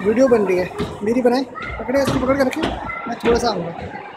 Video बन रही है, मेरी बनाए, पकड़े, इसको पकड़ के रखे, मैं थोड़ा सा आऊँगा।